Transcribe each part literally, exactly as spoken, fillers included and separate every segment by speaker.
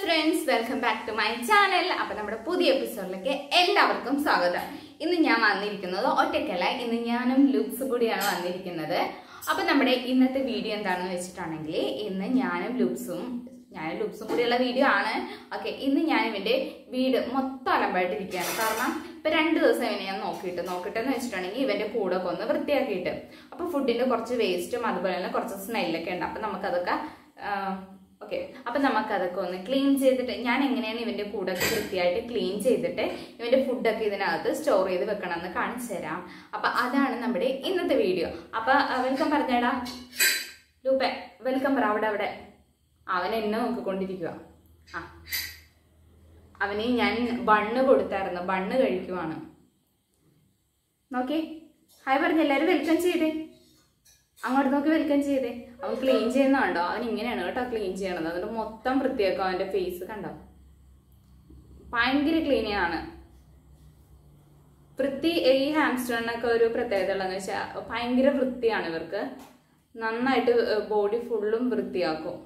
Speaker 1: friends, welcome back to my channel. അപ്പോൾ നമ്മുടെ പുതിയ എപ്പിസോഡിലേക്ക് എല്ലാവർക്കും സ്വാഗതം. ഇന്ന് ഞാൻ വന്നിരിക്കുന്നത് ഒറ്റയ്ക്കല്ല, ഇന്ന് ഞാനും ലുക്സ് കൂടിയാണ് വന്നിരിക്കുന്നത്. അപ്പോൾ നമ്മുടെ ഇന്നത്തെ വീഡിയോ എന്താണെന്ന് വെച്ചിട്ടാണെങ്കിൽ ഇന്ന് ഞാനും ലുക്സും ഞാനും ലുക്സും കൂടിയുള്ള വീഡിയോ ആണ്. ഓക്കെ, ഇന്ന് ഞാൻ ഇവന്റെ വീട് മൊത്തം അലമ്പായിട്ടിരിക്കുകയാണ്. കാരണം ഇപ്പൊ രണ്ട് ദിവസം ഇവനെ ഞാൻ നോക്കിയിട്ട് നോക്കിട്ടെന്ന് വെച്ചിട്ടുണ്ടെങ്കിൽ ഇവന്റെ കൂടെ ഒക്കെ ഒന്ന് വൃത്തിയാക്കിയിട്ട് അപ്പോൾ ഫുഡിന്റെ കുറച്ച് വേസ്റ്റും അതുപോലെ തന്നെ കുറച്ച് സ്മെല്ലൊക്കെ ഉണ്ട്. അപ്പൊ നമുക്കതൊക്കെ ഓക്കെ അപ്പം നമുക്കതൊക്കെ ഒന്ന് ക്ലീൻ ചെയ്തിട്ട് ഞാൻ എങ്ങനെയാണ് ഇവൻ്റെ കൂടൊക്കെ വൃത്തിയായിട്ട് ക്ലീൻ ചെയ്തിട്ട് ഇവൻ്റെ ഫുഡൊക്കെ ഇതിനകത്ത് സ്റ്റോർ ചെയ്ത് വെക്കണമെന്ന് കാണിച്ചു തരാം. അപ്പം അതാണ് നമ്മുടെ ഇന്നത്തെ വീഡിയോ. അപ്പം വെൽക്കം പറഞ്ഞേടാ ലൂപ്പേ, വെൽക്കം പറ. അവിടെ അവിടെ അവൻ എന്നെ നോക്കിക്കൊണ്ടിരിക്കുക. ആ അവന് ഞാൻ ബണ്ണ് കൊടുത്തായിരുന്നു, ബണ്ണ് കഴിക്കുവാണ്. നോക്കി ഹായ് പറഞ്ഞ എല്ലാവരും വെൽക്കം ചെയ്തേ, അങ്ങോട്ട് നോക്കി വെൽക്കം ചെയ്തേ. അവൻ ക്ലീൻ ചെയ്യുന്നുണ്ടോ? അവൻ ഇങ്ങനെയാണ് കേട്ടോ ക്ലീൻ ചെയ്യണത്. അതിന്റെ മൊത്തം വൃത്തിയാക്കും. അവന്റെ ഫേസ് കണ്ടോ, ഭയങ്കര ക്ലീനിയാണ്. വൃത്തി ഈ ഹാംസ്റ്ററിനൊക്കെ ഒരു പ്രത്യേകത ഉള്ളതെന്ന് വെച്ചാൽ ഭയങ്കര വൃത്തിയാണ് ഇവർക്ക്. നന്നായിട്ട് ബോഡി ഫുള്ളും വൃത്തിയാക്കും.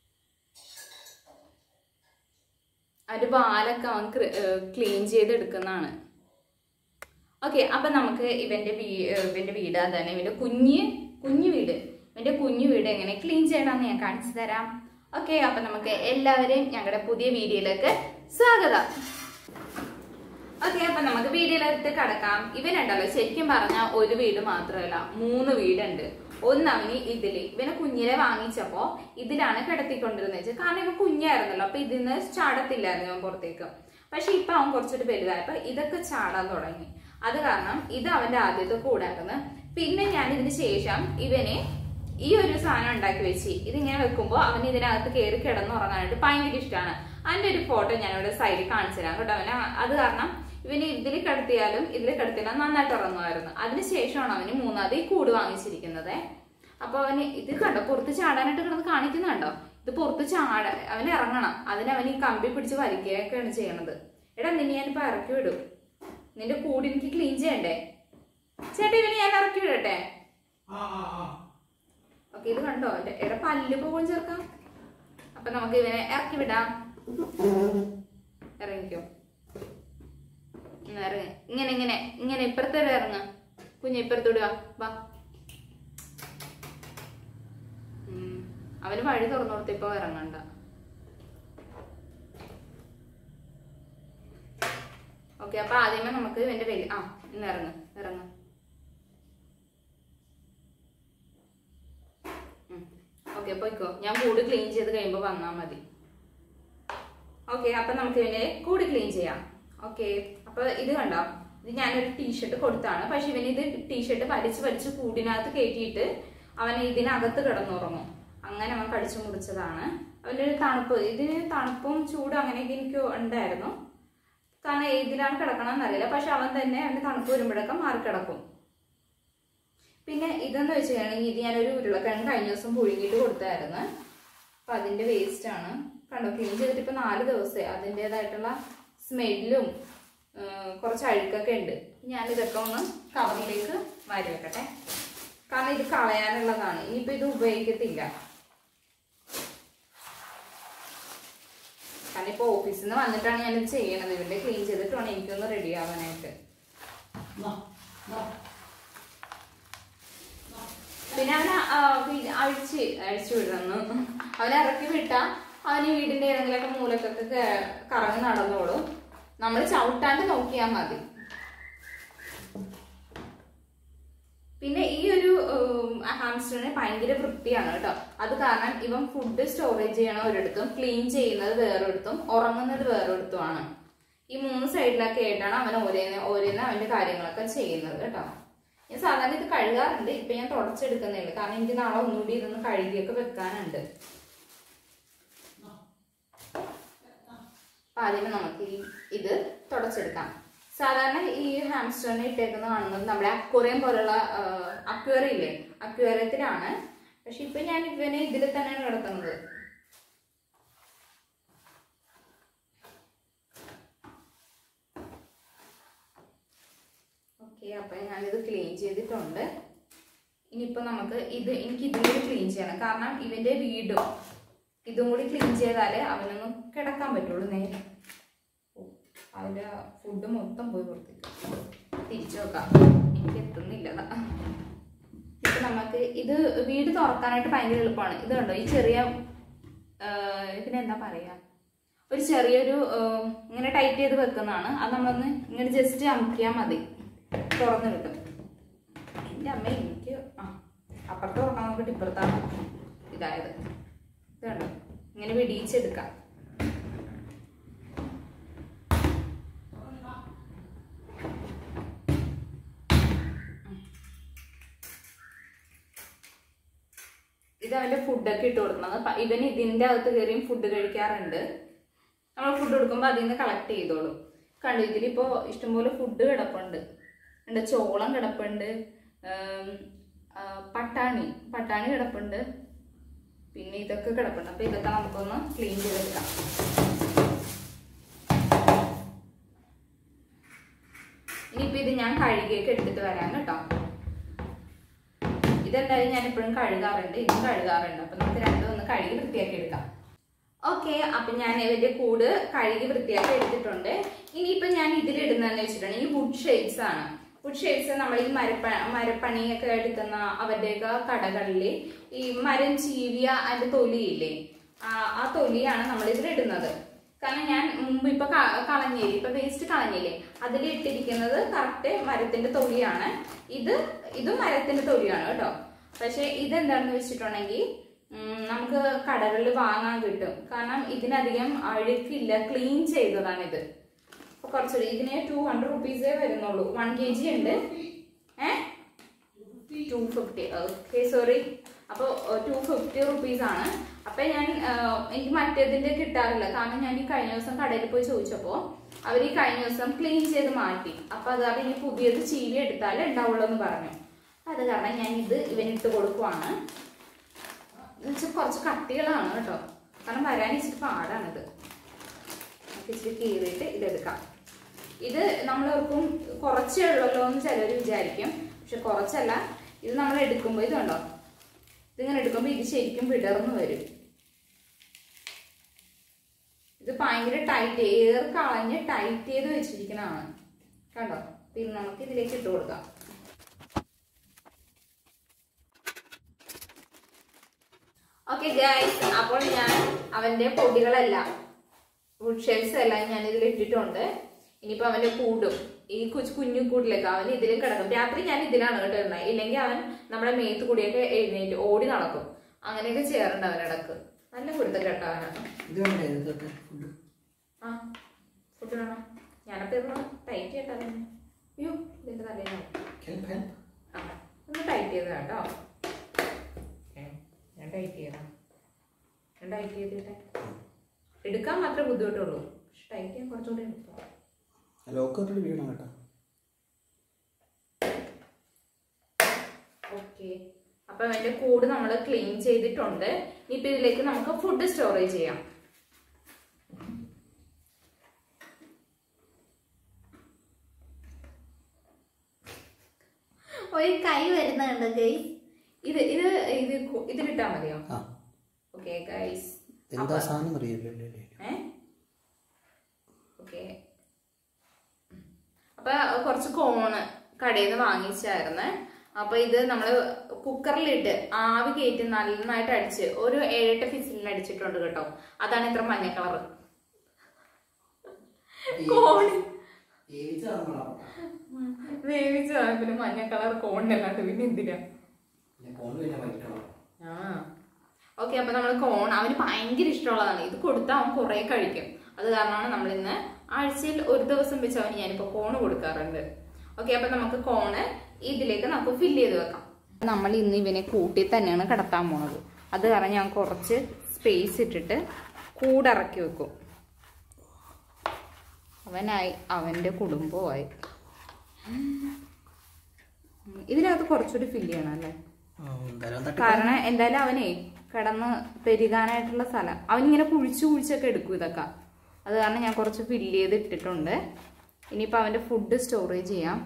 Speaker 1: അതിന്റെ വാലൊക്കെ അവൻ ക്ലീൻ ചെയ്തെടുക്കുന്നതാണ്. ഓക്കെ, അപ്പൊ നമുക്ക് ഇവന്റെ വീ ഇവന്റെ വീട് അതന്നെ ഇവന്റെ കുഞ്ഞ് കുഞ്ഞു വീട് ഇവന്റെ കുഞ്ഞു വീട് എങ്ങനെ ക്ലീൻ ചെയ്യണമെന്ന് ഞാൻ കാണിച്ചു തരാം. ഓക്കെ, അപ്പൊ നമുക്ക് എല്ലാവരെയും ഞങ്ങളുടെ പുതിയ വീഡിയോയിലേക്ക് സ്വാഗതം. ഓക്കെ, അപ്പൊ നമുക്ക് വീഡിയോയിലേക്ക് കടക്കാം. ഇവനുണ്ടല്ലോ ശരിക്കും പറഞ്ഞാൽ ഒരു വീട് മാത്രമല്ല, മൂന്ന് വീടുണ്ട്. ഒന്നവന് ഇതില് ഇവനെ കുഞ്ഞിലെ വാങ്ങിച്ചപ്പോ ഇതിലാണ് കിടത്തിക്കൊണ്ടിരുന്നത് വെച്ചാൽ, കാരണം ഇവൻ കുഞ്ഞായിരുന്നല്ലോ, അപ്പൊ ഇതിന്ന് ചാടത്തില്ലായിരുന്നു അവൻ പുറത്തേക്ക്. പക്ഷെ ഇപ്പൊ അവൻ കുറച്ചൊരു വലുതായപ്പോ ഇതൊക്കെ ചാടാൻ തുടങ്ങി. അത് കാരണം ഇത് അവന്റെ ആദ്യത്തെ കൂടായിരുന്നു. പിന്നെ ഞാൻ ഇതിന് ശേഷം ഇവന് ഈ ഒരു സാധനം ഉണ്ടാക്കി വെച്ച് ഇതിങ്ങനെ വെക്കുമ്പോൾ അവന് ഇതിനകത്ത് കയറി കിടന്നുറങ്ങാനായിട്ട് ഭയങ്കര ഇഷ്ടമാണ്. അതിന്റെ ഒരു ഫോട്ടോ ഞാൻ ഇവിടെ സൈഡിൽ കാണിച്ചു തരാം കേട്ടോ. അവന് അത് കാരണം ഇവന് ഇതിൽ കിടത്തിയാലും ഇതിൽ കിടത്തിയാലും നന്നായിട്ട് ഉറങ്ങുമായിരുന്നു. അതിനുശേഷമാണ് അവന് മൂന്നാമത് ഈ കൂട് വാങ്ങിച്ചിരിക്കുന്നത്. അപ്പൊ അവന് ഇത് കണ്ടോ, പുറത്ത് ചാടാനായിട്ട് കിടന്ന് കാണിക്കുന്നുണ്ടോ? ഇത് പുറത്ത് ചാട അവന് ഇറങ്ങണം. അതിന് അവന് ഈ കമ്പി പിടിച്ച് വലിക്കുകയൊക്കെയാണ് ചെയ്യണത്. എടാ നിന്നെ ഞാനിപ്പോ ഇറക്കി വിടും. നിന്റെ കൂട് എനിക്ക് ക്ലീൻ ചെയ്യണ്ടേ ചേട്ടാ? ഇവന് ഞാൻ ഇറക്കി വിടട്ടെ? ഓക്കെ, ഇത് കണ്ടോ എടാ പല്ല് പോകും ചേർക്കാം. അപ്പൊ നമുക്ക് ഇവനെ ഇറക്കി വിടാം. ഇറങ്ങിക്കോ, ഇറങ്ങ. ഇങ്ങനെ ഇങ്ങനെ ഇങ്ങനെ ഇപ്പുറത്തെ ഇറങ്ങ കുഞ്ഞ്, ഇപ്പുറത്തോടുക വാ. അവന് വഴി തുറന്നു കൊടുത്ത് ഇപ്പൊ ഇറങ്ങണ്ട. ഓക്കെ, അപ്പൊ ആദ്യമേ നമുക്ക് ഇവന്റെ വലിയ ആ ഇന്ന് ഇറങ്ങ് ഇറങ്ങ. ഓക്കെ, പോയിക്കോ. ഞാൻ കൂട് ക്ലീൻ ചെയ്ത് കഴിയുമ്പോ വന്നാ മതി. ഓക്കെ, അപ്പൊ നമുക്ക് ഇവനെ കൂട് ക്ലീൻ ചെയ്യാം. ഓക്കെ, അപ്പൊ ഇത് കണ്ടോ, ഇത് ഞാനൊരു ടീഷർട്ട് കൊടുത്താണ്. പക്ഷെ ഇവന് ഇത് ടീഷർട്ട് വലിച്ച് വലിച്ച് കൂടിനകത്ത് കയറ്റിയിട്ട് അവൻ ഇതിനകത്ത് കിടന്നുറങ്ങും. അങ്ങനെ അവൻ കടിച്ചു മുറിച്ചതാണ്. അവന്റെ ഒരു തണുപ്പ്, ഇതിന് തണുപ്പും ചൂടും അങ്ങനെയൊക്കെ എനിക്ക് ഉണ്ടായിരുന്നു. കാരണം ഏതിലാണ് കിടക്കണമെന്ന് അറിയില്ല. പക്ഷെ അവൻ തന്നെ അവന്റെ തണുപ്പ് വരുമ്പോഴൊക്കെ മാറിക്കിടക്കും. പിന്നെ ഇതെന്ന് വെച്ച് കഴിഞ്ഞാൽ ഇത് ഞാനൊരു ഉരുളക്കിഴങ്ങ് കഴിഞ്ഞ ദിവസം പുഴുങ്ങിയിട്ട് കൊടുത്തായിരുന്നു. അപ്പൊ അതിന്റെ വേസ്റ്റ് ആണ് കണ്ടോ. ക്ലീൻ ചെയ്തിട്ട് ഇപ്പൊ നാല് ദിവസമായി. അതിൻ്റെതായിട്ടുള്ള സ്മെല്ലും കുറച്ച് അഴുക്കൊക്കെ ഉണ്ട്. ഞാനിതൊക്കെ ഒന്ന് കവറിലേക്ക് വാരി വെക്കട്ടെ. കാരണം ഇത് കളയാനുള്ളതാണ്. ഇനിയിപ്പോ ഇത് ഉപയോഗിക്കത്തില്ല. കാരണം ഇപ്പൊ ഓഫീസിൽ നിന്ന് വന്നിട്ടാണ് ഞാനിത് ചെയ്യണത്. ഇവന്റെ ക്ലീൻ ചെയ്തിട്ട് വേണം എനിക്കൊന്ന് റെഡി ആവാനായിട്ട്. പിന്നെ അവനെ അഴിച്ച് അഴിച്ചു വിടുന്നു. അവനെ ഇറക്കി വിട്ടാ അവന് വീടിന്റെ ഏതെങ്കിലുമൊക്കെ മൂലക്കൊക്കെ കറങ്ങി നടന്നോളും. നമ്മൾ ചവിട്ടാണ്ട് നോക്കിയാൽ മതി. പിന്നെ ഈ ഒരു ഹാംസ്റ്ററിന് ഭയങ്കര വൃത്തിയാണ് കേട്ടോ. അത് കാരണം ഇവൻ ഫുഡ് സ്റ്റോറേജ് ചെയ്യണ ഒരിടത്തും ക്ലീൻ ചെയ്യുന്നത് വേറൊരിടത്തും ഉറങ്ങുന്നത് വേറൊരിടത്തുമാണ്. ഈ മൂന്ന് സൈഡിലൊക്കെ ആയിട്ടാണ് അവൻ ഓരോന്ന് ഓരോന്ന് അവന്റെ കാര്യങ്ങളൊക്കെ ചെയ്യുന്നത് കേട്ടോ. ഞാൻ സാധാരണ ഇത് കഴുകാറുണ്ട്. ഇപ്പൊ ഞാൻ തുടച്ചെടുക്കുന്നേ ഉള്ളൂ. കാരണം എനിക്ക് നാളെ ഒന്നുകൂടി ഇതൊന്ന് കഴുകിയൊക്കെ വെക്കാനുണ്ട്. അപ്പൊ ആദ്യമേ നമുക്ക് ഈ ഇത് തുടച്ചെടുക്കാം. സാധാരണ ഈ ഹാംസ്റ്ററിനെ ഇട്ടേക്കുന്ന കാണുന്നത് നമ്മുടെ അക്വേറിയം പോലുള്ള അക്വേറിയം ഇല്ലേ, അക്വേറിയത്തിലാണ്. പക്ഷെ ഇപ്പൊ ഞാൻ ഇവനെ ഇതിൽ തന്നെയാണ് കിടക്കുന്നത്. ഓക്കെ, അപ്പൊ ഞാനിത് ക്ലീൻ ചെയ്തിട്ടുണ്ട്. ഇനിയിപ്പോ നമുക്ക് ഇത് എനിക്ക് ഇതിലൂടെ ക്ലീൻ ചെയ്യണം. കാരണം ഇവന്റെ വീടും ഇതും കൂടി ക്ലീൻ ചെയ്താലേ അവനൊന്ന് കിടക്കാൻ പറ്റുള്ളൂ നേരെ. അവൻ്റെ ഫുഡ് മൊത്തം പോയി പുറത്തേക്ക് തിരിച്ചു വെക്കാം. എനിക്ക് എത്തുന്നില്ല. ഇപ്പം നമുക്ക് ഇത് വീട് തുറക്കാനായിട്ട് ഭയങ്കര എളുപ്പമാണ്. ഇത് കണ്ടോ, ഈ ചെറിയ ഇതിനെന്താ പറയുക, ഒരു ചെറിയൊരു ഇങ്ങനെ ടൈറ്റ് ചെയ്ത് വെക്കുന്നതാണ്. അത് നമ്മളൊന്ന് ഇങ്ങനെ ജസ്റ്റ് അമുക്കിയാൽ മതി, തുറന്ന് കിട്ടും. എൻ്റെ അമ്മ എനിക്ക് ആ അപ്പുറത്ത് തുറക്കാൻ നോക്കിയിട്ട് ഇപ്പുറത്താണ് ഇതായത്. ഇത് കണ്ടോ, ഇങ്ങനെ വെടിയിച്ചെടുക്കാം. ഇത് അവൻ്റെ ഫുഡൊക്കെ ഇട്ട് കൊടുക്കുന്നത്. ഇവൻ ഇതിൻ്റെ അകത്ത് കയറിയും ഫുഡ് കഴിക്കാറുണ്ട്. നമ്മൾ ഫുഡ് കൊടുക്കുമ്പോൾ അതിൽ നിന്ന് കളക്ട് ചെയ്തോളും. കണ്ടു, ഇതിലിപ്പോൾ ഇഷ്ടംപോലെ ഫുഡ് കിടപ്പുണ്ട്. ഉണ്ട്, ചോളം കിടപ്പുണ്ട്, പട്ടാണി പട്ടാണി കിടപ്പുണ്ട്, പിന്നെ ഇതൊക്കെ കിടപ്പുണ്ട്. അപ്പോൾ ഇതൊക്കെ നമുക്കൊന്ന് ക്ലീൻ ചെയ്തെടുക്കാം. ഇനിയിപ്പോൾ ഇത് ഞാൻ കഴുകിയൊക്കെ എടുത്തിട്ട് വരാം കേട്ടോ. ഇതെന്തായാലും ഞാൻ എപ്പോഴും കഴുകാറുണ്ട്, ഇതും കഴുകാറുണ്ട്. അപ്പം നമുക്ക് രണ്ടും ഒന്ന് കഴുകി വൃത്തിയാക്കി എടുക്കാം. ഓക്കെ, അപ്പം ഞാൻ ഇവരുടെ കൂട് കഴുകി വൃത്തിയാക്കി എടുത്തിട്ടുണ്ട്. ഇനിയിപ്പം ഞാൻ ഇതിലിടുന്നതെന്ന് വെച്ചിട്ടുണ്ടെങ്കിൽ ഈ വുഡ് ഷേപ്സ് ആണ്. വുഡ് ഷേപ്സ് നമ്മൾ ഈ മരപ്പ മരപ്പണിയൊക്കെ എടുക്കുന്ന അവരുടെയൊക്കെ കടകളിൽ ഈ മരം ചീവിയ അതിൻ്റെ തൊലിയില്ലേ, ആ തൊലിയാണ് നമ്മൾ ഇതിലിടുന്നത്. കാരണം ഞാൻ മുമ്പ് ഇപ്പൊ കളഞ്ഞില്ലേ, ഇപ്പൊ വേസ്റ്റ് കളഞ്ഞില്ലേ, അതിൽ ഇട്ടിരിക്കുന്നത് കറക്റ്റ് മരത്തിന്റെ തൊലിയാണ്. ഇത് ഇതും മരത്തിന്റെ തൊലിയാണ് കേട്ടോ. പക്ഷെ ഇതെന്താണെന്ന് വെച്ചിട്ടുണ്ടെങ്കിൽ നമുക്ക് കടകളിൽ വാങ്ങാൻ കിട്ടും. കാരണം ഇതിനധികം അഴുക്കില്ല, ക്ലീൻ ചെയ്തതാണിത്. അപ്പൊ കുറച്ചുകൂടി ഇതിന് ടു ഹൺഡ്രഡ് റുപ്പീസേ വരുന്നുള്ളൂ. വൺ കെ ജി ഉണ്ട്. ഏഹ് ടു ഫിഫ്റ്റി ഓക്കെ സോറി. അപ്പോൾ ടു ഫിഫ്റ്റി റുപ്പീസ് ആണ്. അപ്പൊ ഞാൻ എനിക്ക് മറ്റേതിന്റെ കിട്ടാറില്ല. കാരണം ഞാൻ ഈ കഴിഞ്ഞ ദിവസം കടയിൽ പോയി ചോദിച്ചപ്പോൾ അവർ ഈ കഴിഞ്ഞ ദിവസം ക്ലീൻ ചെയ്ത് മാറ്റി. അപ്പൊ അത് കാരണം ഇനി പുതിയത് ചീവി എടുത്താലേ ഉണ്ടാവുള്ളൂ എന്ന് പറഞ്ഞു. അത് കാരണം ഞാൻ ഇത് ഇവനിട്ട് കൊടുക്കുവാണ്. എന്നുവെച്ചാൽ കുറച്ച് കട്ടികളാണ് കേട്ടോ, കാരണം വരാൻ ഇച്ചിരി പാടാണിത്. ഇച്ചിരി കീറിയിട്ട് ഇതെടുക്കാം. ഇത് നമ്മളോർക്കും കുറച്ചേ ഉള്ളല്ലോ എന്ന് ചിലർ വിചാരിക്കും. പക്ഷെ കുറച്ചല്ല, ഇത് നമ്മൾ എടുക്കുമ്പോൾ ഇത് കണ്ടോ, ഇതിങ്ങനെ എടുക്കുമ്പോൾ ഇത് ശരിക്കും വിടർന്ന് വരും. ഇത് ഭയങ്കര ടൈറ്റ്, എയർ കളഞ്ഞ് ടൈറ്റ് ചെയ്ത് വെച്ചിരിക്കുന്നതാണ് കണ്ടോ. പിന്നെ നമുക്ക് ഇതിലേക്ക് ഇട്ട് കൊടുക്കാം. ഓക്കെ ഗൈസ്, അപ്പോൾ ഞാൻ അവന്റെ പൊടികളെല്ലാം വുഡ് ഷേപ്സ് എല്ലാം ഞാൻ ഇതിൽ ഇട്ടിട്ടുണ്ട്. ഇനിയിപ്പോ അവന്റെ കൂടും ഈ കുഞ്ഞു കുഞ്ഞു കൂട്ടിലേക്ക് അവൻ ഇതിലും കിടക്കും. രാത്രി ഞാൻ ഇതിലാണ് കേട്ടോ ഇരുന്നത്. ഇല്ലെങ്കിൽ അവൻ നമ്മുടെ മേത്ത് കൂടിയൊക്കെ എഴുന്നേറ്റ് ഓടി നടക്കും. അങ്ങനെയൊക്കെ ചെയ്യാറുണ്ട് അവനിടക്ക്. നല്ല കുരുത്തം കേട്ടോ അവനാണ്. ആ ഫുഡ് വേണം. ഞാനപ്പോ ഇരുന്ന് ടൈറ്റ് ചെയ്യട്ടോ. അയ്യോ ഇതിന്റെ തലയിലാണ്. ആ ഒന്ന് ടൈറ്റ് ചെയ്ത കേട്ടോ. ഞാൻ ടൈറ്റ് ചെയ്യണം. ഞാൻ ടൈറ്റ് ചെയ്തിട്ടെ എടുക്കാൻ മാത്രമേ ബുദ്ധിമുട്ടുള്ളൂ. പക്ഷെ ടൈറ്റ് ചെയ്യാൻ കുറച്ചുകൂടി എളുപ്പം. ഓക്കെ, അപ്പൊ അതിന്റെ കൂട് നമ്മൾ ക്ലീൻ ചെയ്തിട്ടുണ്ട്. ഇനിയിപ്പോ ഇതിലേക്ക് നമുക്ക് ഫുഡ് സ്റ്റോറേജ് ചെയ്യാം. ഒരു കൈ വരുന്നുണ്ട് ഗൈസ്. ഇത് ഇത് ഇത് ഇതിലിട്ടാ മതിയോ? Okay guys, okay. അപ്പൊ കുറച്ച് കോണ് കടയിൽ നിന്ന് വാങ്ങിച്ചായിരുന്നു. അപ്പൊ ഇത് നമ്മള് കുക്കറിലിട്ട് ആവി കയറ്റി നന്നായിട്ട് അടിച്ച് ഒരു ഏഴെട്ട് ഫിസിലിന് അടിച്ചിട്ടുണ്ട് കേട്ടോ. അതാണ് ഇത്ര മഞ്ഞ കളറ്. കോണ് വേവിച്ച പിന്നെ മഞ്ഞ കളർ കോണിനല്ലാണ്ട് പിന്നെ എന്തിനാ? ആ ഓക്കെ, അപ്പൊ നമ്മള് കോൺ അവന് ഭയങ്കര ഇഷ്ടമുള്ളതാണ്. ഇത് കൊടുത്താൽ അവൻ കുറെ കഴിക്കും. അത് കാരണമാണ് നമ്മൾ ഇന്ന് ആഴ്ചയിൽ ഒരു ദിവസം വെച്ച് അവന് ഞാനിപ്പോ കോണ് കൊടുക്കാറുണ്ട്. ഓക്കെ, അപ്പൊ നമുക്ക് കോണ് ഇതിലേക്ക് നമുക്ക് ഫില്ല് ചെയ്ത് വെക്കാം. നമ്മൾ ഇന്ന് ഇവനെ കൂട്ടി തന്നെയാണ് കിടത്താൻ പോണത്. അത് കാരണം ഞാൻ കുറച്ച് സ്പേസ് ഇട്ടിട്ട് കൂടിറക്കി വെക്കും. അവനായി അവന്റെ കുടുംബമായി. ഇതിനകത്ത് കുറച്ചുകൂടി ഫില്ല് ചെയ്യണം അല്ലേ? കാരണം എന്തായാലും അവനെ കിടന്ന് പെരുകാനായിട്ടുള്ള സ്ഥലം അവനിങ്ങനെ കുഴിച്ചു കുഴിച്ചൊക്കെ എടുക്കും ഇതൊക്കെ. അത് കാരണം ഞാൻ കുറച്ച് ഫില്ല് ചെയ്ത് ഇട്ടിട്ടുണ്ട്. ഇനിയിപ്പോൾ അവൻ്റെ ഫുഡ് സ്റ്റോറേജ് ചെയ്യാം.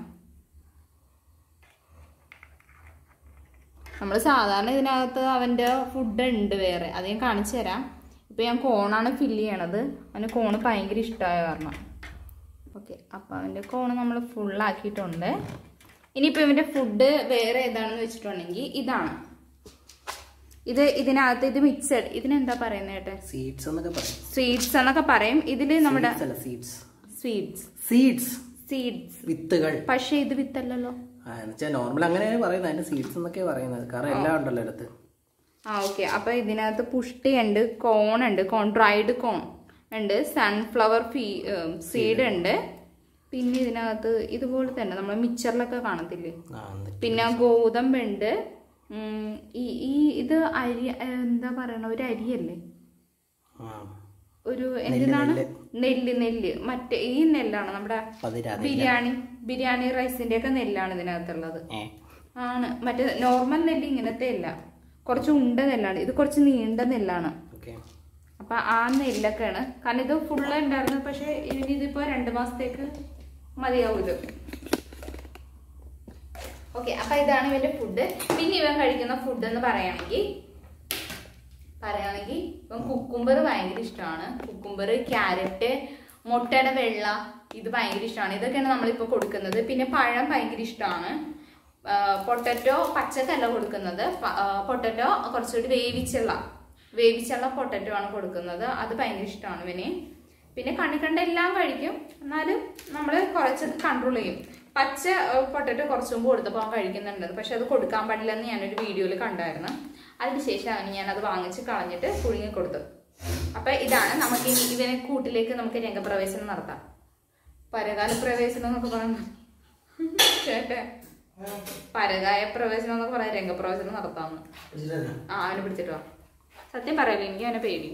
Speaker 1: നമ്മൾ സാധാരണ ഇതിനകത്ത് അവൻ്റെ ഫുഡ് ഉണ്ട് വേറെ, അത് ഞാൻ കാണിച്ചു തരാം. ഇപ്പം ഞാൻ കോണാണ് ഫില്ല് ചെയ്യണത്. അവന് കോണ് ഭയങ്കര ഇഷ്ടമായ കാരണം. ഓക്കെ, അപ്പോൾ അവൻ്റെ കോണ് നമ്മൾ ഫുള്ളാക്കിയിട്ടുണ്ട്. ഇനിയിപ്പോൾ ഇവൻ്റെ ഫുഡ് വേറെ ഏതാണെന്ന് വെച്ചിട്ടുണ്ടെങ്കിൽ ഇതാണ്. ഇത് ഇതിനകത്ത് ഇത് മിക്സഡ്, ഇതിനെന്താ പറയുന്നത് കേട്ടെ?
Speaker 2: സീഡ്സ് എന്നൊക്കെ പറയും.
Speaker 1: സ്വീറ്റ്സ് എന്നൊക്കെ പറയും. ഇതിൽ നമ്മുടെ
Speaker 2: സീഡ്സ്
Speaker 1: സ്വീറ്റ്സ്
Speaker 2: സീഡ്സ്
Speaker 1: സീഡ്സ്
Speaker 2: വിത്തുകൾ.
Speaker 1: പക്ഷേ ഇത് വിത്തല്ലല്ലോ.
Speaker 2: നോർമൽ അങ്ങനെയാണ് പറയുന്നത്. അതിന്റെ സീഡ്സ് എന്നൊക്കെ പറയുന്നത്. കാരണം എല്ലാം ഉണ്ടല്ലോ അടുത്ത്.
Speaker 1: ആ ഓക്കെ. അപ്പോൾ ഇതിനകത്ത് പുഷ്ടിയുണ്ട്, കോൺ ഉണ്ട്, കോൺ ഡ്രൈഡ് കോൺ ഉണ്ട്, സൺഫ്ലവർ ഫീ സീഡ് ഉണ്ട്. പിന്നെ ഇതിനകത്ത് ഇതുപോലെ തന്നെ നമ്മൾ മിക്സറിലൊക്കെ കാണത്തില്ലേ, പിന്നെ ഗോതമ്പുണ്ട്. ഈ ഈ ഇത് അരി എന്താ പറയണ, ഒരു അരിയല്ലേ, ഒരു എന്തിനാണ്, നെല്ല് നെല്ല് മറ്റേ ഈ നെല്ലാണ് നമ്മുടെ ബിരിയാണി ബിരിയാണി റൈസിന്റെ ഒക്കെ നെല്ലാണ് ഇതിനകത്തുള്ളത്. ആണ്, മറ്റേ നോർമൽ നെല്ല് ഇങ്ങനത്തെ അല്ല, കുറച്ച് ഉണ്ട നെല്ലാണ്. ഇത് കുറച്ച് നീണ്ട നെല്ലാണ്. അപ്പൊ ആ നെല്ലൊക്കെയാണ്. കാരണം ഇത് ഫുള്ള് ഉണ്ടായിരുന്നു. പക്ഷെ ഇനി ഇതിപ്പോ രണ്ടു മാസത്തേക്ക് മതിയാവും ഇത്. ഓക്കെ, അപ്പൊ ഇതാണ് ഇവന്റെ ഫുഡ്. പിന്നെ ഇവൻ കഴിക്കുന്ന ഫുഡ് എന്ന് പറയുകയാണെങ്കിൽ പറയുകയാണെങ്കിൽ ഇപ്പം കുക്കുംബർ ഭയങ്കര ഇഷ്ടമാണ്. കുക്കുംബർ, ക്യാരറ്റ്, മുട്ടയുടെ വെള്ള, ഇത് ഭയങ്കര ഇഷ്ടമാണ്. ഇതൊക്കെയാണ് നമ്മളിപ്പോൾ കൊടുക്കുന്നത്. പിന്നെ പഴം ഭയങ്കര ഇഷ്ടമാണ്. പൊട്ടറ്റോ പച്ചക്കല്ല കൊടുക്കുന്നത്. പൊട്ടറ്റോ കുറച്ചുകൂടി വേവിച്ചുള്ള വേവിച്ചുള്ള പൊട്ടറ്റോ ആണ് കൊടുക്കുന്നത്. അത് ഭയങ്കര ഇഷ്ടമാണ് ഇവന്. പിന്നെ കണ്ണി കണ്ട എല്ലാം കഴിക്കും. എന്നാലും നമ്മൾ കുറച്ചത് കൺട്രോൾ ചെയ്യും. പച്ച പൊട്ടറ്റോ കുറച്ച് മുമ്പ് കൊടുത്തപ്പോൾ അവൻ കഴിക്കുന്നുണ്ട്. പക്ഷെ അത് കൊടുക്കാൻ പാടില്ല എന്ന് ഞാനൊരു വീഡിയോയിൽ കണ്ടായിരുന്നു. അതിനുശേഷം അവന് ഞാനത് വാങ്ങിച്ച് കളഞ്ഞിട്ട് പുഴുങ്ങി കൊടുത്തു. അപ്പം ഇതാണ് നമുക്ക് ഇനി ഇവനെ കൂട്ടിലേക്ക് നമുക്ക് രംഗപ്രവേശനം നടത്താം. പരകാല പ്രവേശനം എന്നൊക്കെ പറഞ്ഞു ചേട്ടെ, പരകായ പ്രവേശനം എന്നൊക്കെ പറയാം, രംഗപ്രവേശനം നടത്താമെന്ന്. ആ, അവനെ പിടിച്ചിട്ട് വാ. സത്യം പറയല്ലോ, എനിക്ക് അവനെ പേടിയും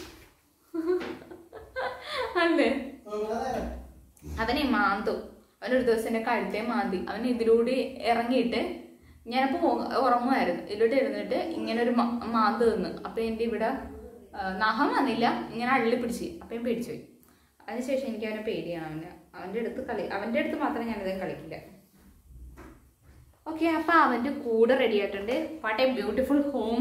Speaker 1: അല്ലേ. അവനെ മാന്തും. അവനൊരു ദിവസം എൻ്റെ കഴുത്തെ മാന്തി. അവൻ ഇതിലൂടെ ഇറങ്ങിയിട്ട് ഞാനപ്പോൾ ഉറങ്ങുമായിരുന്നു. ഇതിലൂടെ ഇരുന്നിട്ട് ഇങ്ങനെ ഒരു മാന്ത് നിന്ന്. അപ്പം എൻ്റെ ഇവിടെ നഖം വന്നില്ല, ഇങ്ങനെ അള്ളി പിടിച്ച്. അപ്പം ഞാൻ പേടിച്ചു പോയി. അതിനുശേഷം എനിക്ക് അവനെ പേടിയാണ്. അവന് അവൻ്റെ അടുത്ത് കളി അവൻ്റെ അടുത്ത് മാത്രം ഞാനിത് കളിക്കില്ല. ഓക്കെ, അപ്പം അവൻ്റെ കൂടെ റെഡി ആയിട്ടുണ്ട്. What a beautiful home.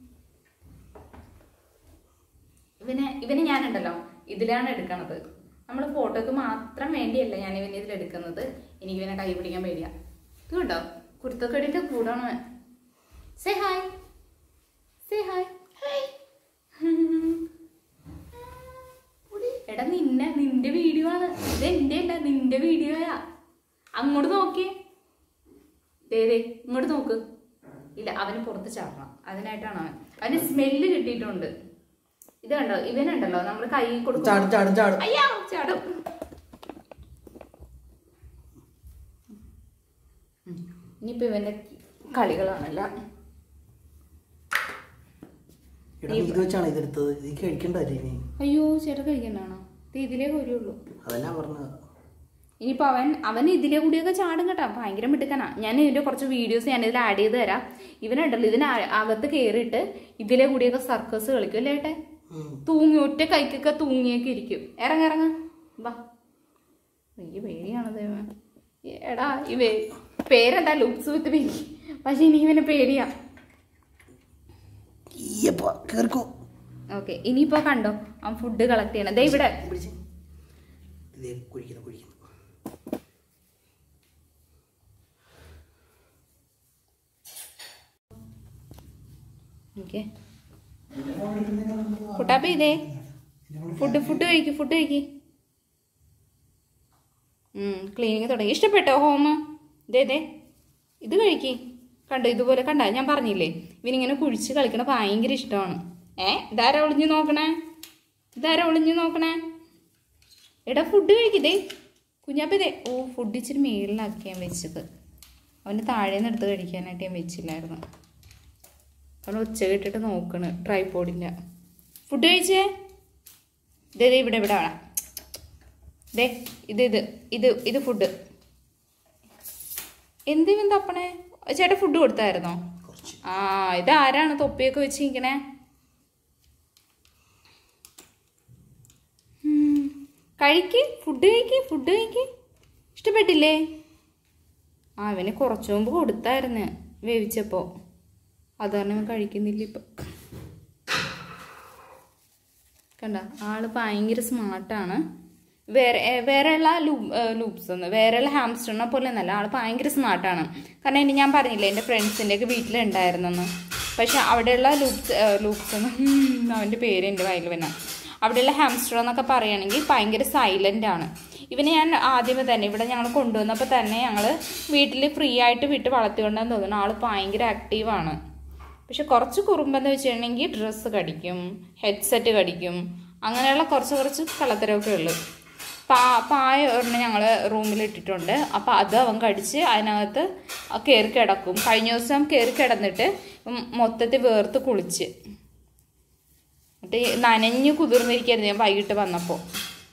Speaker 1: ഇവനെ ഇവന് ഞാനുണ്ടല്ലോ ഇതിലാണ് എടുക്കണത്. നമ്മൾ ഫോട്ടോക്ക് മാത്രം വേണ്ടിയല്ല ഞാൻ ഇവനെ ഇതിലെടുക്കുന്നത്. എനിക്ക് ഇവനെ കൈ പിടിക്കാൻ പേടിയാ. ഇത് കണ്ടോ, കുരുത്തക്കേടിന്റെ കൂടാണ്. Say hi, say hi. എടാ നിന്നെ നിന്റെ വീഡിയോ ആണ് ഇത്, എന്റെ അല്ല നിന്റെ വീഡിയോയാ. അങ്ങോട്ട് നോക്കിയേ, ദേ ദേ ഇങ്ങോട്ട് നോക്ക്. ഇല്ല, അവന് പുറത്ത് ചാടണം. അതിനായിട്ടാണ് അവൻ. അവന് സ്മെല്ല് കിട്ടിയിട്ടുണ്ട്. ഇത് കണ്ടോ, ഇവനുണ്ടല്ലോ നമ്മൾ കൈ കൊടുക്കും. അയ്യാ ചാടും. ഇനിയിപ്പോ ഇവന്റെ കളികളാണല്ലോ. അയ്യോ ചേട്ടാ കഴിക്കണ്ടാണോ? ഇതിലേ കോരിയുള്ളൂ. ഇനിയിപ്പോ അവൻ അവൻ ഇതിലെ കൂടിയൊക്കെ ചാടും കേട്ടോ. ഭയങ്കര മിടുക്കനാ. ഞാൻ ഇതിന്റെ കുറച്ച് വീഡിയോസ് ഞാൻ ഇതിൽ ആഡ് ചെയ്ത് തരാം. ഇവനുണ്ടല്ലോ ഇതിന് അകത്ത് കയറിയിട്ട് ഇതിലെ കൂടിയൊക്കെ സർക്കസ് കളിക്കും അല്ലേ ഏട്ടെ. തൂങ്ങി ഒറ്റ കൈക്കൊക്കെ തൂങ്ങിയൊക്കെ ഇരിക്കും. ഇറങ്ങ ഇറങ്ങ വാ. എനിക്ക് പേടിയാണത്. എടാ ഈ പേരെന്താ, ലുക്സ് വിത്ത് പേടി. പക്ഷെ ഇനി ഇവനെ പേടിയാ. ഓക്കെ, ഇനിയിപ്പോ കണ്ടോ അവൻ ഫുഡ് കളക്ട് ചെയ്യണം. ദേ ഇവിടെ ഓക്കെ കുട്ടാപ്പ ഇതേ ഫുഡ് ഫുഡ് കഴിക്കും ഫുഡ് കഴിക്കും. ക്ലീനിങ് തുടങ്ങി. ഇഷ്ടപ്പെട്ടോ ഹോം? ഇതേ ദേ ഇത് കഴിക്കി. കണ്ടോ ഇതുപോലെ കണ്ട, ഞാൻ പറഞ്ഞില്ലേ ഇവനിങ്ങനെ കുഴിച്ച് കളിക്കണ ഭയങ്കര ഇഷ്ടമാണ്. ഏ ഇതാരാ ഒളിഞ്ഞു നോക്കണേ, ഇതാരാ ഒളിഞ്ഞു നോക്കണേ. എടാ ഫുഡ് കഴിക്കിതേ കുഞ്ഞാപ്പ. ഇതേ ഓ ഫുഡ് ഇച്ചിരി മേളിലാക്കി ഞാൻ വെച്ചത്. അവന് താഴേന്ന് എടുത്ത് കഴിക്കാനായിട്ട് ഞാൻ വെച്ചില്ലായിരുന്നു. അവൻ ഉച്ച കേട്ടിട്ട് നോക്കണ് ട്രൈപോഡിൻ്റെ. ഫുഡ് കഴിച്ചേ. ഇതേ ദേ ഇവിടെ ഇവിടെ വേണം. ദേ ഇത് ഇത് ഇത് ഇത് ഫുഡ്. എന്തിനും തപ്പണേ? ചേട്ടാ ഫുഡ് കൊടുത്തായിരുന്നോ? ആ ഇതാരാണ് തൊപ്പിയൊക്കെ വെച്ചിരിക്കണേ? കഴിക്ക് ഫുഡ് കഴിക്ക് ഫുഡ് കഴിക്ക്. ഇഷ്ടപ്പെട്ടില്ലേ? ആ ഇവന് കുറച്ചു മുമ്പ് കൊടുത്തായിരുന്നു വേവിച്ചപ്പോൾ. അത് കാരണം കഴിക്കുന്നില്ല ഇപ്പം. കണ്ട ആള് ഭയങ്കര സ്മാർട്ടാണ്. വേറെ വേറെയുള്ള ലൂപ്പ് ലൂപ്സ് ഒന്ന് വേറെയുള്ള ഹാംസ്റ്ററിനെ പോലെ ഒന്നല്ല, ആൾ ഭയങ്കര സ്മാർട്ടാണ്. കാരണം ഇനി ഞാൻ പറഞ്ഞില്ലേ എൻ്റെ ഫ്രണ്ട്സിൻ്റെയൊക്കെ വീട്ടിലുണ്ടായിരുന്നെന്ന്. പക്ഷെ അവിടെയുള്ള ലൂപ്സ് ലൂപ്സ് എന്ന് അവൻ്റെ പേര് എൻ്റെ വയലിൽ വന്ന അവിടെയുള്ള ഹാംസ്റ്റർ എന്നൊക്കെ പറയുകയാണെങ്കിൽ ഭയങ്കര സൈലൻ്റ് ആണ്. ഇവനെ ഞാൻ ആദ്യമേ തന്നെ ഇവിടെ ഞങ്ങൾ കൊണ്ടുവന്നപ്പോൾ തന്നെ ഞങ്ങൾ വീട്ടിൽ ഫ്രീ ആയിട്ട് വിട്ട് വളർത്തിക്കൊണ്ടെന്ന് തോന്നുന്നു. ആൾ ഭയങ്കര ആക്റ്റീവാണ്. പക്ഷെ കുറച്ച് കുറുമ്പെന്ന് വെച്ചിട്ടുണ്ടെങ്കിൽ ഡ്രസ്സ് കടിക്കും, ഹെഡ്സെറ്റ് കടിക്കും, അങ്ങനെയുള്ള കുറച്ച് കുറച്ച് കളത്തരമൊക്കെ ഉള്ളു. പാ പായ ഒരെണ്ണം ഞങ്ങൾ റൂമിലിട്ടിട്ടുണ്ട്. അപ്പോൾ അത് അവൻ കടിച്ച് അതിനകത്ത് കയറി കിടക്കും. കഴിഞ്ഞ ദിവസം കയറി കിടന്നിട്ട് മൊത്തത്തിൽ വേർത്ത് കുളിച്ച് എന്നിട്ട് നനഞ്ഞ് കുതിർന്നിരിക്കായിരുന്നു ഞാൻ വൈകിട്ട് വന്നപ്പോൾ.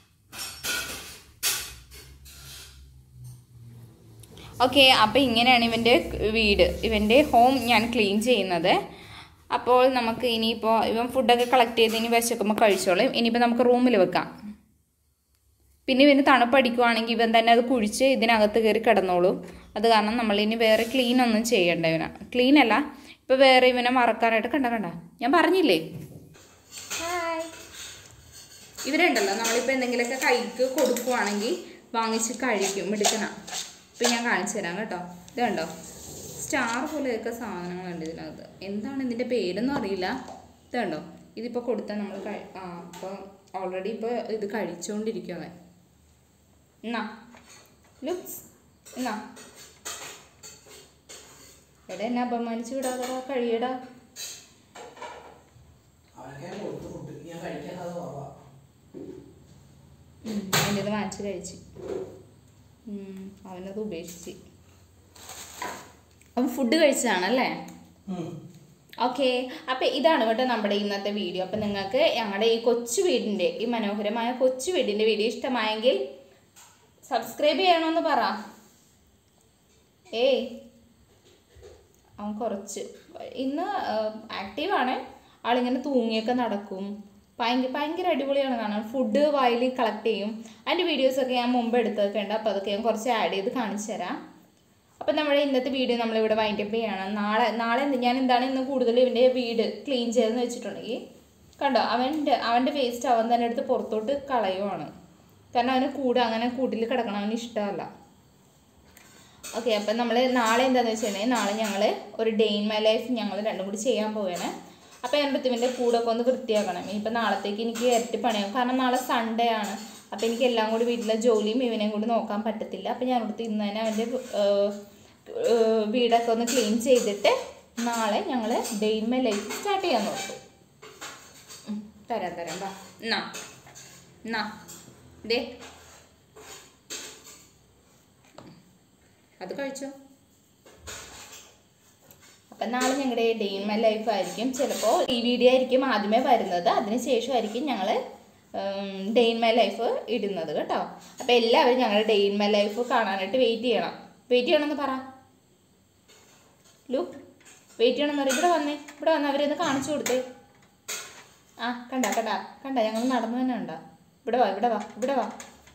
Speaker 1: ഓക്കെ, അപ്പോൾ ഇങ്ങനെയാണ് ഇവൻ്റെ വീട്, ഇവൻ്റെ ഹോം ഞാൻ ക്ലീൻ ചെയ്യുന്നത്. അപ്പോൾ നമുക്ക് ഇനിയിപ്പോൾ ഇവൻ ഫുഡൊക്കെ കളക്ട് ചെയ്ത് ഇനി വിശക്കുമ്പോൾ കഴിച്ചോളും. ഇനിയിപ്പോൾ നമുക്ക് റൂമിൽ വെക്കാം. പിന്നെ ഇവന് തണുപ്പടിക്കുവാണെങ്കിൽ ഇവൻ തന്നെ അത് കുഴിച്ച് ഇതിനകത്ത് കയറി കിടന്നോളും. അത് കാരണം നമ്മളിനി വേറെ ക്ലീൻ ഒന്നും ചെയ്യണ്ട. ഇവനെ ക്ലീൻ അല്ല, ഇപ്പോൾ വേറെ ഇവനെ മറക്കാനായിട്ട് കണ്ട കണ്ട ഞാൻ പറഞ്ഞില്ലേ. ഹായ്, ഇവരുണ്ടല്ലോ നമ്മളിപ്പോൾ എന്തെങ്കിലുമൊക്കെ കൈക്ക് കൊടുക്കുവാണെങ്കിൽ വാങ്ങിച്ച് കഴിക്കും, എടുക്കണ. ഇപ്പം ഞാൻ കാണിച്ചു തരാം കേട്ടോ. ഇത് കണ്ടോ, സ്റ്റാർ പോലെയൊക്കെ സാധനങ്ങളുണ്ട് ഇതിനകത്ത്. എന്താണ് ഇതിൻ്റെ പേരൊന്നും അറിയില്ല. ഇത് കണ്ടോ, ഇതിപ്പോൾ കൊടുത്താൽ നമ്മൾ കഴി ആ അപ്പോൾ ഓൾറെഡി ഇപ്പോൾ ഇത് കഴിച്ചുകൊണ്ടിരിക്കും അവൻ. എന്നാ ലുക്സ് എന്നാ എടാ എന്നെ അപമാനിച്ചു വിടാതടാ, കഴിയടാ. എൻ്റെ ഇത് വാങ്ങിച്ച് കഴിച്ച് അവനത് ഉപേക്ഷിച്ച്. അവൻ ഫുഡ് കഴിച്ചതാണല്ലേ. ഓക്കെ, അപ്പം ഇതാണ് കേട്ടോ നമ്മുടെ ഇന്നത്തെ വീഡിയോ. അപ്പം നിങ്ങൾക്ക് ഞങ്ങളുടെ ഈ കൊച്ചു വീടിൻ്റെ ഈ മനോഹരമായ കൊച്ചു വീടിൻ്റെ വീഡിയോ ഇഷ്ടമായെങ്കിൽ സബ്സ്ക്രൈബ് ചെയ്യണമെന്ന് പറ. ഏയ് അവൻ കുറച്ച് ഇന്ന് ആക്റ്റീവാണ്. ആളിങ്ങനെ തൂങ്ങിയൊക്കെ നടക്കും. ഭയങ്കര ഭയങ്കര അടിപൊളിയാണ് കാണാൻ. ഫുഡ് വായിൽ കളക്ട് ചെയ്യും. അതിൻ്റെ വീഡിയോസൊക്കെ ഞാൻ മുമ്പ് എടുത്തൊക്കെ ഉണ്ട്. അപ്പോൾ അതൊക്കെ ഞാൻ കുറച്ച് ആഡ് ചെയ്ത് കാണിച്ചു തരാം. അപ്പം നമ്മുടെ ഇന്നത്തെ വീഡിയോ നമ്മളിവിടെ വൈൻഡപ്പ് ചെയ്യണം. നാളെ നാളെ ഞാൻ എന്താണ് ഇന്ന് കൂടുതൽ ഇവൻ്റെ വീട് ക്ലീൻ ചെയ്തെന്ന് വെച്ചിട്ടുണ്ടെങ്കിൽ കണ്ടോ, അവൻ്റെ അവൻ്റെ വേസ്റ്റ് അവൻ തന്നെ എടുത്ത് പുറത്തോട്ട് കളയുവാണ്. കാരണം അവന് കൂട് അങ്ങനെ കൂട്ടിൽ കിടക്കണം അവന് ഇഷ്ടമല്ല. ഓക്കെ, അപ്പം നമ്മൾ നാളെ എന്താണെന്ന് വെച്ചിട്ടുണ്ടെങ്കിൽ നാളെ ഞങ്ങൾ ഒരു ഡേ ഇൻ മൈ ലൈഫ് ഞങ്ങൾ രണ്ടും കൂടി ചെയ്യാൻ പോവുകയാണ്. അപ്പോൾ ഞാൻ ഋത്തുവിൻ്റെ കൂടൊക്കെ ഒന്ന് വൃത്തിയാക്കണം. ഇനിയിപ്പോൾ നാളത്തേക്ക് എനിക്ക് ഇരട്ടി പണിയാവും. കാരണം നാളെ സൺഡേ ആണ്. അപ്പോൾ എനിക്ക് എല്ലാം കൂടി വീട്ടിലെ ജോലിയും ഇവനെയും കൂടി നോക്കാൻ പറ്റത്തില്ല. അപ്പോൾ ഞാൻ അടുത്ത് ഇന്ന് തന്നെ അവൻ്റെ വീടൊക്കെ ഒന്ന് ക്ലീൻ ചെയ്തിട്ട് നാളെ ഞങ്ങൾ day in my life start ചെയ്യാൻ നോക്കും. തരാം തരാം വാ. എന്നാ എന്നാ ദേ അത് കഴിച്ചോ. അപ്പം നാളെ ഞങ്ങളുടെ ഡേ ഇൻ മൈ ലൈഫ് ആയിരിക്കും. ചിലപ്പോൾ ഈ വീഡിയോ ആയിരിക്കും ആദ്യമേ വരുന്നത്. അതിന് ശേഷമായിരിക്കും ഞങ്ങൾ ഡേ ഇൻ മൈ ലൈഫ് ഇടുന്നത് കേട്ടോ. അപ്പോൾ എല്ലാവരും ഞങ്ങളുടെ ഡേ ഇൻ മൈ ലൈഫ് കാണാനായിട്ട് വെയിറ്റ് ചെയ്യണം. വെയിറ്റ് ചെയ്യണമെന്ന് പറ ലുക്ക്. വെയിറ്റ് ചെയ്യണമെന്ന് പറയും. ഇവിടെ വന്നേ, ഇവിടെ വന്ന് അവരൊന്ന് കാണിച്ചു കൊടുത്തേ. ആ കണ്ട കണ്ട കണ്ട ഞങ്ങൾ നടന്നു തന്നെ ഉണ്ടോ. ഇവിടെ വാ ഇവിടെ വാ ഇവിടെ വാ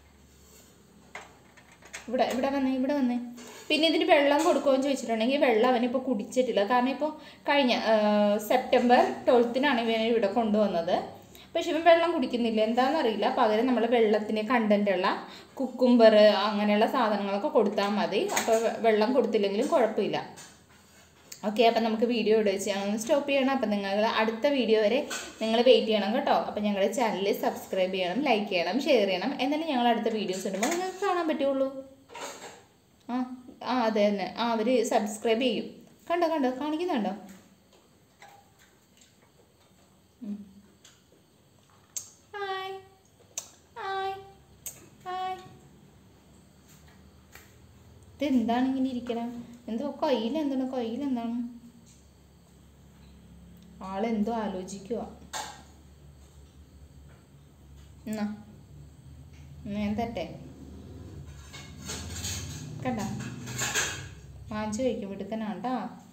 Speaker 1: ഇവിടെ ഇവിടെ വന്നേ ഇവിടെ വന്നേ. പിന്നെ ഇതിന് വെള്ളം കൊടുക്കുമെന്ന് ചോദിച്ചിട്ടുണ്ടെങ്കിൽ വെള്ളം അവനിപ്പോൾ കുടിച്ചിട്ടില്ല. കാരണം ഇപ്പോൾ കഴിഞ്ഞ സെപ്റ്റംബർ ട്വൽത്തിനാണ് ഇവനെ ഇവിടെ കൊണ്ടുവന്നത്. പക്ഷെ ഇവൻ വെള്ളം കുടിക്കുന്നില്ല, എന്താണെന്നറിയില്ല. പകരം നമ്മൾ വെള്ളത്തിന് കണ്ടൻറ്റുള്ള കുക്കുംബർ അങ്ങനെയുള്ള സാധനങ്ങളൊക്കെ കൊടുത്താൽ മതി. അപ്പോൾ വെള്ളം കൊടുത്തില്ലെങ്കിലും കുഴപ്പമില്ല. ഓക്കെ, അപ്പം നമുക്ക് വീഡിയോ ഇവിടെ വെച്ച് ഞങ്ങൾ സ്റ്റോപ്പ് ചെയ്യണം. അപ്പം നിങ്ങൾ അടുത്ത വീഡിയോ വരെ നിങ്ങൾ വെയിറ്റ് ചെയ്യണം കേട്ടോ. അപ്പം ഞങ്ങളുടെ ചാനൽ സബ്സ്ക്രൈബ് ചെയ്യണം, ലൈക്ക് ചെയ്യണം, ഷെയർ ചെയ്യണം. എന്നാലും ഞങ്ങൾ അടുത്ത വീഡിയോസ് ഇടുമ്പോൾ നിങ്ങൾക്ക് കാണാൻ പറ്റുള്ളൂ. ആ ആ അതെ തന്നെ. ആ അവർ സബ്സ്ക്രൈബ് ചെയ്യും. കണ്ടോ കണ്ടോ കാണിക്കുന്നുണ്ടോ. Hi hi hi. ഇതെന്താണ് ഇങ്ങനെ ഇരിക്കണം? എന്തോ കയ്യിലെന്താണ് കയ്യിലെന്താണ് ആളെന്തോ ആലോചിക്കുക. എന്നാ ഞാൻ തട്ടെ. കണ്ട വാങ്ങിച്ചു കഴിക്കും. എടുക്കാനാണ്ടാ.